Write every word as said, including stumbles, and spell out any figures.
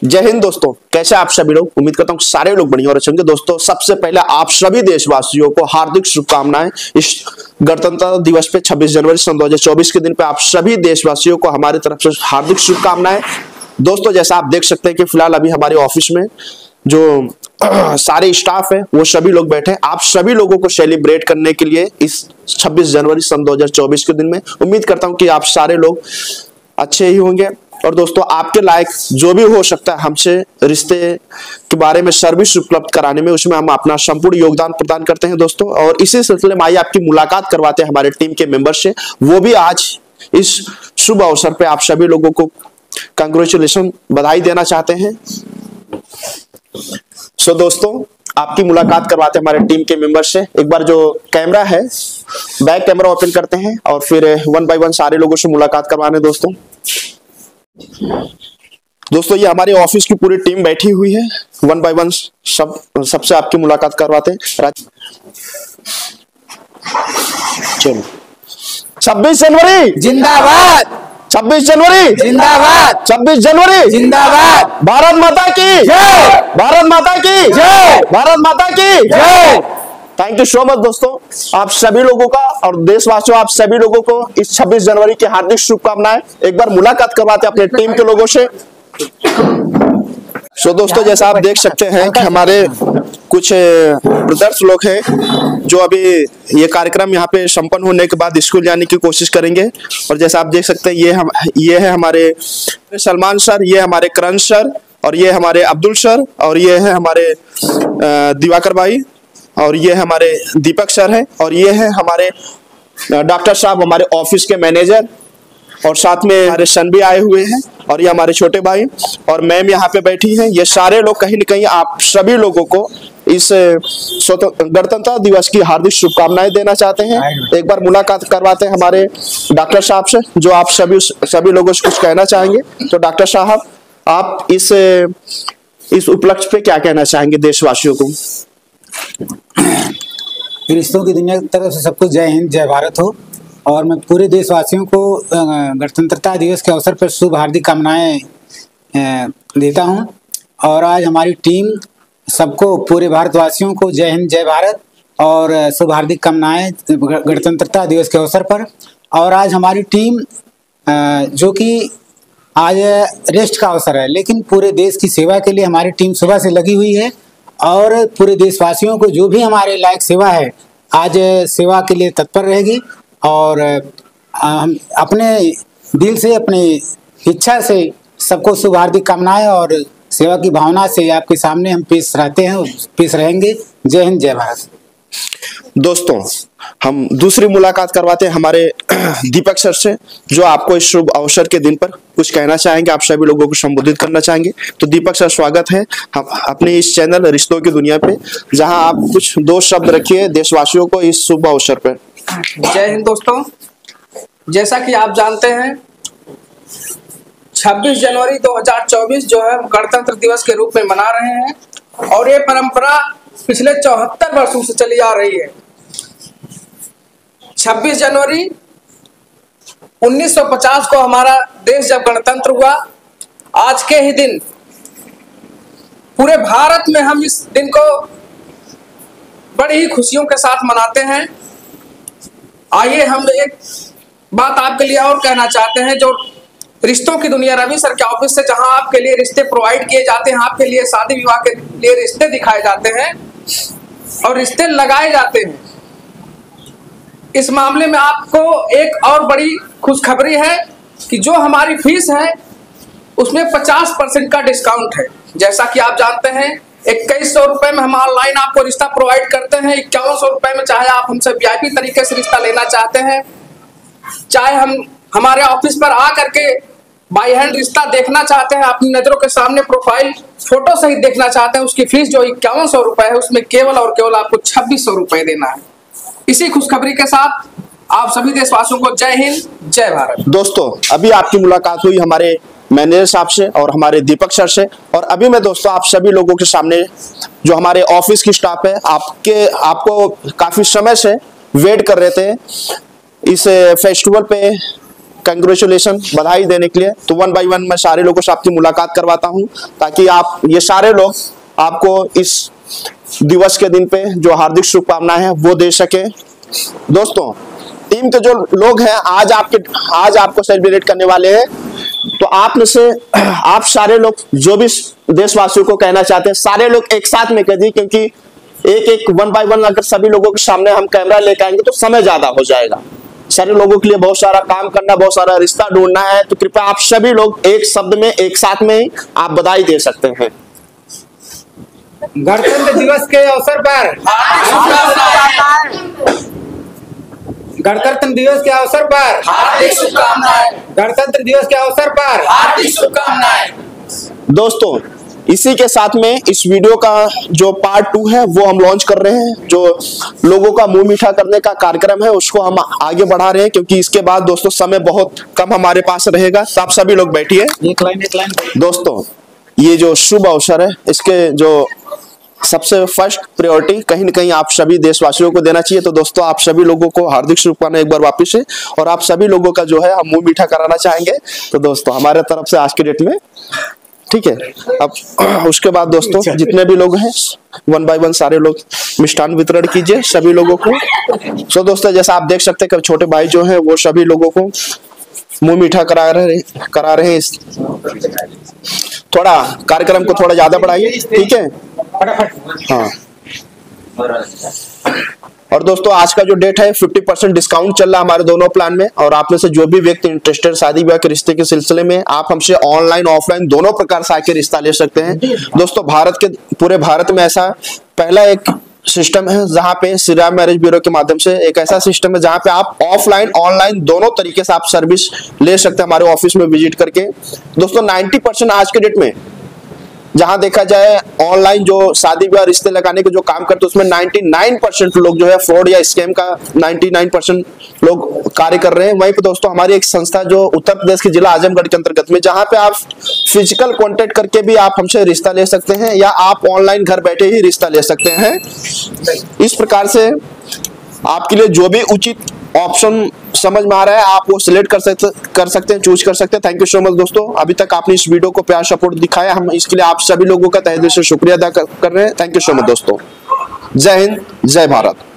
जय हिंद दोस्तों, कैसे आप सभी लोग। उम्मीद करता हूँ सारे लोग बढ़िया और अच्छे होंगे। दोस्तों सबसे पहले आप सभी देशवासियों को हार्दिक शुभकामनाएं। इस गणतंत्र दिवस पे छब्बीस जनवरी सन दो हजार चौबीस के दिन पे आप सभी देशवासियों को हमारी तरफ से हार्दिक शुभकामनाएं। दोस्तों जैसा आप देख सकते हैं कि फिलहाल अभी हमारे ऑफिस में जो सारे स्टाफ है वो सभी लोग बैठे हैं आप सभी लोगों को सेलिब्रेट करने के लिए इस छब्बीस जनवरी सन दो हजार चौबीस के दिन में। उम्मीद करता हूं कि आप सारे लोग अच्छे ही होंगे। और दोस्तों आपके लायक जो भी हो सकता है हमसे रिश्ते के बारे में सर्विस उपलब्ध कराने में, उसमें हम अपना संपूर्ण योगदान प्रदान करते हैं दोस्तों। और इसी सिलसिले में आइए आपकी मुलाकात करवाते हैं हमारे टीम के मेंबर से, वो भी आज इस शुभ अवसर पे आप सभी लोगों को कांग्रेचुलेशन बधाई देना चाहते हैं। सो दोस्तों आपकी मुलाकात करवाते हैं हमारे टीम के मेंबर से। एक बार जो कैमरा है बैक कैमरा ओपन करते हैं और फिर वन बाय वन सारे लोगों से मुलाकात करवाने। दोस्तों दोस्तों ये हमारे ऑफिस की पूरी टीम बैठी हुई है। वन बाय वन सब सबसे आपकी मुलाकात करवाते हैं। चलो छब्बीस जनवरी जिंदाबाद, छब्बीस जनवरी जिंदाबाद, छब्बीस जनवरी जिंदाबाद। भारत माता की जय, भारत माता की जय, भारत माता की जय। थैंक यू सो मच दोस्तों, आप सभी लोगों का और देशवासियों आप सभी लोगों को इस छब्बीस जनवरी की हार्दिक शुभकामनाएं। एक बार मुलाकात करवाते हैं अपने टीम के लोगों से। सो दोस्तों जैसा आप देख सकते हैं कि हमारे कुछ ब्रदर्स लोग हैं जो अभी ये कार्यक्रम यहाँ पे संपन्न होने के बाद स्कूल जाने की कोशिश करेंगे। और जैसा आप देख सकते हैं ये हम ये है हमारे सलमान सर, ये हमारे करण सर, और ये हमारे अब्दुल सर, और ये है हमारे दिवाकर भाई, और ये हमारे दीपक सर है, और ये है हमारे डॉक्टर साहब हमारे ऑफिस के मैनेजर, और साथ में हमारे सन भी आए हुए हैं, और ये हमारे छोटे भाई और मैम यहाँ पे बैठी हैं। ये सारे लोग कहीं न कहीं आप सभी लोगों को इस गणतंत्र दिवस की हार्दिक शुभकामनाएं देना चाहते हैं। एक बार मुलाकात करवाते हैं हमारे डॉक्टर साहब से, जो आप सभी सभी लोगों से कुछ कहना चाहेंगे। तो डॉक्टर साहब आप इस इस उपलक्ष्य पे क्या कहना चाहेंगे देशवासियों को। रिश्तों की दुनिया की तरफ से सबको जय हिंद जय भारत हो। और मैं पूरे देशवासियों को गणतंत्रता दिवस के अवसर पर शुभ हार्दिक कामनाएं देता हूं। और आज हमारी टीम सबको पूरे भारतवासियों को जय हिंद जय भारत और शुभ हार्दिक कामनाएं गणतंत्रता दिवस के अवसर पर। और आज हमारी टीम जो कि आज रेस्ट का अवसर है, लेकिन पूरे देश की सेवा के लिए हमारी टीम सुबह से लगी हुई है। और पूरे देशवासियों को जो भी हमारे लायक सेवा है आज सेवा के लिए तत्पर रहेगी। और हम अपने दिल से अपनी इच्छा से सबको शुभ हार्दिक कामनाएं और सेवा की भावना से आपके सामने हम पेश रहते हैं, पेश रहेंगे। जय हिंद जय भारत। दोस्तों हम दूसरी मुलाकात करवाते हैं हमारे दीपक सर से, जो आपको इस शुभ अवसर के दिन पर कुछ कहना चाहेंगे, आप सभी लोगों को संबोधित करना चाहेंगे। तो दीपक सर स्वागत है हम अपने इस चैनल रिश्तों की दुनिया पे, जहां आप कुछ दो शब्द रखिए देशवासियों को इस शुभ अवसर पर। जय हिंद दोस्तों, जैसा कि आप जानते हैं छब्बीस जनवरी दो हजार चौबीस जो है गणतंत्र दिवस के रूप में मना रहे हैं। और ये परंपरा पिछले चौहत्तर वर्षों से चली आ रही है। छब्बीस जनवरी उन्नीस सौ पचास को हमारा देश जब गणतंत्र हुआ, आज के ही दिन पूरे भारत में हम इस दिन को बड़ी ही खुशियों के साथ मनाते हैं। आइए हम एक बात आपके लिए और कहना चाहते हैं। जो रिश्तों की दुनिया रवि सर के ऑफिस से जहां आपके लिए रिश्ते प्रोवाइड किए जाते हैं, आपके लिए शादी विवाह के लिए रिश्ते दिखाए जाते हैं और रिश्ते लगाए जाते हैं। इस मामले में आपको एक और बड़ी खुशखबरी है कि जो हमारी फीस है उसमें पचास परसेंट का डिस्काउंट है। जैसा कि आप जानते हैं इक्कीस सौ रुपए में हम ऑनलाइन आपको रिश्ता प्रोवाइड करते हैं। इक्यावन सौ रुपए में चाहे आप हमसे वीआईपी तरीके से रिश्ता लेना चाहते हैं, चाहे हम हमारे ऑफिस पर आ करके बाई हैंड रिश्ता देखना चाहते हैं, अपनी नजरों के सामने प्रोफाइल फोटो सहित देखना चाहते हैं, उसकी फीस जो इक्यावन सौ रुपए है उसमें केवल और केवल आपको छब्बीस सौ रुपए देना है। इसी खुशखबरी के साथ आप सभी देशवासियों को जय हिंद जय भारत। दोस्तों अभी आपकी मुलाकात हुई हमारे मैनेजर साहब से और हमारे दीपक सर से, और अभी मैं दोस्तों आप सभी लोगों के सामने जो हमारे ऑफिस की स्टाफ है, आपके आपको काफी समय से वेट कर रहे थे इस फेस्टिवल पे कंग्रेचुलेशन, बधाई देने के लिए। तो वन बाय वन मैं सारे लोगों से आपकी मुलाकात करवाता हूं ताकि आप ये सारे लोग आपको इस दिवस के दिन पे जो हार्दिक शुभकामनाएं हैं वो दे सके। दोस्तों, टीम के जो लोग हैं आज आपके आज आपको सेलिब्रेट करने वाले हैं, तो आप में से आप सारे लोग जो भी देशवासियों को कहना चाहते हैं सारे लोग एक साथ में कह दिए, क्योंकि एक एक वन बाय वन अगर सभी लोगों के सामने हम कैमरा लेकर आएंगे तो समय ज्यादा हो जाएगा। सारे लोगों के लिए बहुत सारा काम करना, बहुत सारा रिश्ता ढूंढना है, तो कृपया आप सभी लोग एक शब्द में एक साथ में आप बधाई दे सकते हैं। गणतंत्र दिवस के अवसर पर गणतंत्र दिवस के अवसर पर हार्दिक शुभकामनाएं। गणतंत्र दिवस के अवसर पर हार्दिक शुभकामनाएं। दोस्तों, इसी के साथ में इस वीडियो का जो पार्ट टू है वो हम लॉन्च कर रहे हैं। जो लोगों का मुंह मीठा करने का कार्यक्रम है उसको हम आगे बढ़ा रहे हैं, क्योंकि इसके बाद दोस्तों समय बहुत कम हमारे पास रहेगा। तो आप सभी लोग बैठिए। एक लाइन एक लाइन दोस्तों, ये जो शुभ अवसर है इसके जो सबसे फर्स्ट प्रायोरिटी कहीं न कहीं आप सभी देशवासियों को देना चाहिए। तो दोस्तों, आप सभी लोगों को हार्दिक शुभकामनाएं एक बार वापस से, और आप सभी लोगों का जो है हम मुंह मीठा कराना चाहेंगे। तो दोस्तों, हमारे तरफ से आज के डेट में ठीक है। अब उसके बाद दोस्तों जितने भी लोग हैं वन बाय वन सारे लोग मिष्ठान वितरण कीजिए सभी लोगों को। सो दोस्तों, जैसा आप देख सकते हैं कि छोटे भाई जो हैं वो सभी लोगों को मुंह मीठा करा रहे करा रहे हैं। थोड़ा कार्यक्रम को थोड़ा ज्यादा बढ़ाइए, ठीक है। हाँ, और दोस्तों आज का जो डेट है पचास परसेंट डिस्काउंट चल रहा है हमारे दोनों प्लान में। और आप में से जो भी व्यक्ति इंटरेस्टेड शादी ब्याह के रिश्ते के सिलसिले में, आप हमसे ऑनलाइन ऑफलाइन दोनों प्रकार से आके रिश्ता ले सकते हैं। दोस्तों, भारत के पूरे भारत में ऐसा पहला एक सिस्टम है जहां पे श्री राम मैरिज ब्यूरो के माध्यम से एक ऐसा सिस्टम है जहां पे आप ऑफलाइन ऑनलाइन दोनों तरीके से आप सर्विस ले सकते हैं हमारे ऑफिस में विजिट करके। दोस्तों, नब्बे परसेंट आज के डेट में जहां देखा जाए ऑनलाइन जो शादी ब्याह रिश्ते लगाने के जो काम करते हैं उसमें निन्यानवे परसेंट लोग जो है फ्रॉड या स्कैम का निन्यानवे परसेंट लोग कार्य कर रहे हैं। वहीं पे दोस्तों हमारी एक संस्था जो उत्तर प्रदेश के जिला आजमगढ़ के अंतर्गत में, जहां पे आप फिजिकल कांटेक्ट करके भी आप हमसे रिश्ता ले सकते हैं या आप ऑनलाइन घर बैठे ही रिश्ता ले सकते हैं। इस प्रकार से आपके लिए जो भी उचित ऑप्शन समझ में आ रहा है आप वो सिलेक्ट कर सकते कर सकते हैं चूज कर सकते हैं। थैंक यू सो मच दोस्तों, अभी तक आपने इस वीडियो को प्यार सपोर्ट दिखाया, हम इसके लिए आप सभी लोगों का तहे दिल से शुक्रिया अदा कर रहे हैं। थैंक यू सो मच दोस्तों। जय हिंद, जय भारत।